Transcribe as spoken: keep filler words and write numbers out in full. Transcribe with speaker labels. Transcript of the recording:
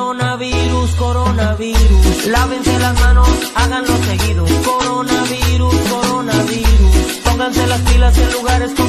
Speaker 1: Coronavirus, coronavirus, lávense las manos, háganlo seguido. Coronavirus, coronavirus, pónganse las pilas en lugares con